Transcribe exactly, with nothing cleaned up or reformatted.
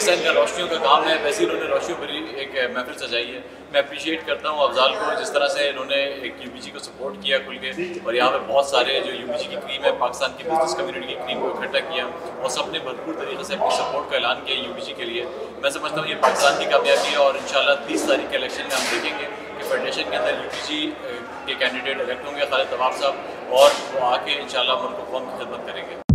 जैसा इनका रोशनियों का काम है वैसे इन्होंने रोशनियों भरी एक महफिल सजाई है। मैं अप्रिशिएट करता हूँ अफजाल को, जिस तरह से इन्होंने एक यूबीजी को सपोर्ट किया खुल के, और यहाँ पे बहुत सारे जो यूबीजी की क्रीम है, पाकिस्तान की बिजनेस कम्युनिटी की क्रीम को इकट्ठा किया और सबने भरपूर तरीके से अपनी सपोर्ट का ऐलान किया यूबीजी के लिए। मैं समझता हूँ ये पाकिस्तान की कामयाबी है और इंशाल्लाह तीस तारीख के इलेक्शन में हम देखेंगे कि फेडरेशन के अंदर यूबीजी के कैंडिडेट इलेक्ट होंगे खालिद तवाब साहब, और वो आके इंशाल्लाह मुल्क को कौम की खिदमत करेंगे।